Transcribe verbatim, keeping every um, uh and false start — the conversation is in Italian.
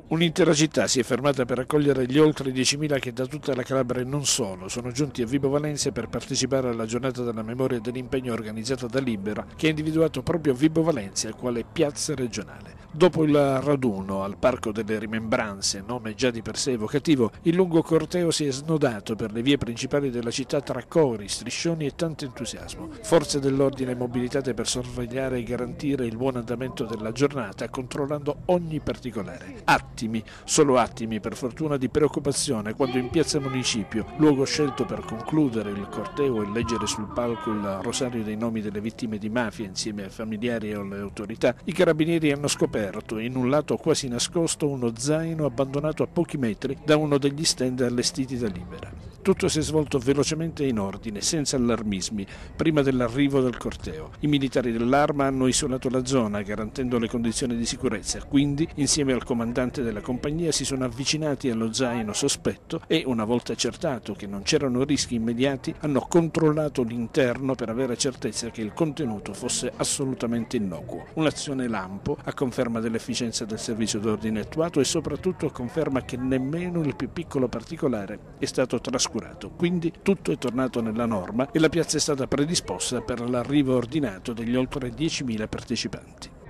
Un'intera città si è fermata per accogliere gli oltre diecimila che da tutta la Calabria e non solo sono giunti a Vibo Valentia per partecipare alla giornata della memoria e dell'impegno organizzata da Libera, che ha individuato proprio Vibo Valentia quale piazza regionale. Dopo il raduno al Parco delle Rimembranze, nome già di per sé evocativo, il lungo corteo si è snodato per le vie principali della città tra cori, striscioni e tanto entusiasmo. Forze dell'ordine mobilitate per sorvegliare e garantire il buon andamento della giornata, controllando ogni particolare. Attimi, solo attimi per fortuna di preoccupazione quando in piazza Municipio, luogo scelto per concludere il corteo e leggere sul palco il rosario dei nomi delle vittime di mafia insieme ai familiari e alle autorità, i carabinieri hanno scoperto in un lato quasi nascosto uno zaino abbandonato a pochi metri da uno degli stand allestiti da Libera. Tutto si è svolto velocemente e in ordine, senza allarmismi, prima dell'arrivo del corteo. I militari dell'Arma hanno isolato la zona, garantendo le condizioni di sicurezza, quindi, insieme al comandante della compagnia, si sono avvicinati allo zaino sospetto e, una volta accertato che non c'erano rischi immediati, hanno controllato l'interno per avere certezza che il contenuto fosse assolutamente innocuo. Un'azione lampo, a conferma dell'efficienza del servizio d'ordine attuato e soprattutto a conferma che nemmeno il più piccolo particolare è stato trascurato. Quindi tutto è tornato nella norma e la piazza è stata predisposta per l'arrivo ordinato degli oltre diecimila partecipanti.